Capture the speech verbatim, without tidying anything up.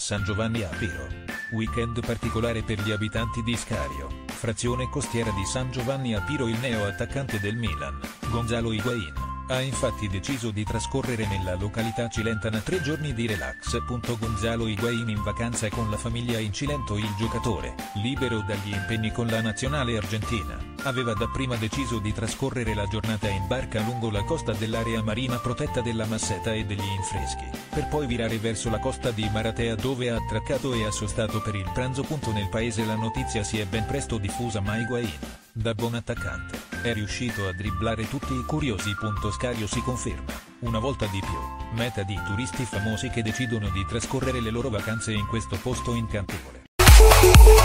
San Giovanni a Piro. Weekend particolare per gli abitanti di Scario, frazione costiera di San Giovanni a Piro. Il neo attaccante del Milan, Gonzalo Higuaín, ha infatti deciso di trascorrere nella località cilentana tre giorni di relax. Gonzalo Higuaín in vacanza con la famiglia in Cilento. Il giocatore, libero dagli impegni con la nazionale argentina, aveva dapprima deciso di trascorrere la giornata in barca lungo la costa dell'area marina protetta della Masseta e degli Infreschi, per poi virare verso la costa di Maratea, dove ha attraccato e ha sostato per il pranzo. Nel paese la notizia si è ben presto diffusa, ma Higuaín, da buon attaccante, è riuscito a dribblare tutti i curiosi. Scario si conferma, una volta di più, meta di turisti famosi che decidono di trascorrere le loro vacanze in questo posto incantevole.